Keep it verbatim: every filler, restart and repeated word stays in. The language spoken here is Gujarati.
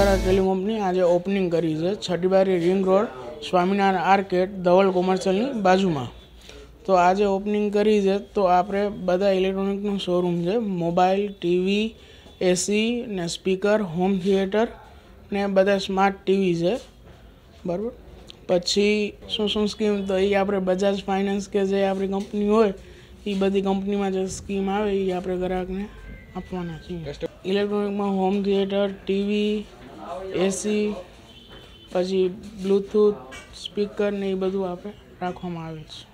ટેલિકોમની આજે ઓપનિંગ કરી છે Chhathibari ring road Swaminarayan arcade Dhaval કોમર્શિયલની બાજુમાં. તો આજે ઓપનિંગ કરી છે. તો આપણે બધા ઇલેક્ટ્રોનિકનું શોરૂમ છે. મોબાઈલ, ટીવી, એસી ને સ્પીકર, હોમ થિયેટર ને બધા સ્માર્ટ ટીવી છે. બરાબર. પછી શું શું સ્કીમ, તો એ આપણે બજાજ ફાઇનાન્સ કે જે આપણી કંપની હોય એ બધી કંપનીમાં જે સ્કીમ આવે એ આપણે ગ્રાહકને આપવાના છીએ. ઇલેક્ટ્રોનિકમાં હોમ થિયેટર, ટીવી, એસી, પછી બ્લૂટૂથ સ્પીકર ને એ બધું આપણે રાખવામાં આવે છે.